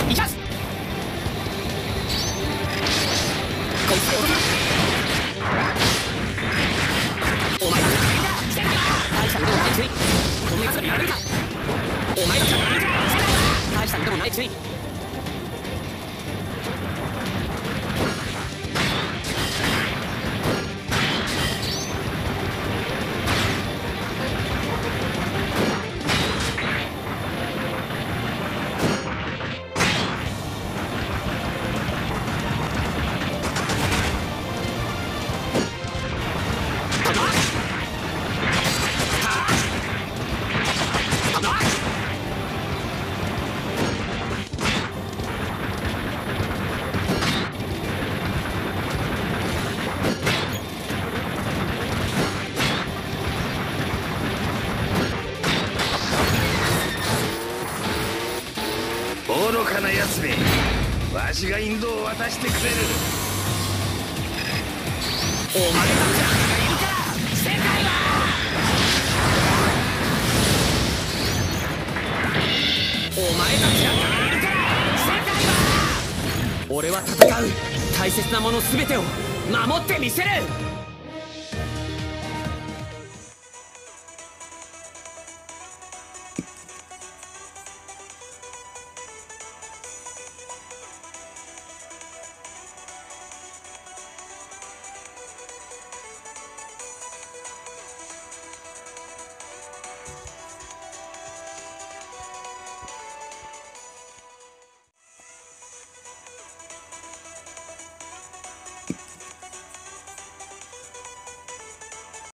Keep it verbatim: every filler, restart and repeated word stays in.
いきます。こいつをお前たちは大したこともないくせにこの奴がやられるか。お前たちはやられるか。大したこともないくせに愚かな奴め、わしが引導を渡してくれる。 お前たちがいるから世界はお前たちがいるから世界は俺は戦う大切なもの全てを守ってみせる。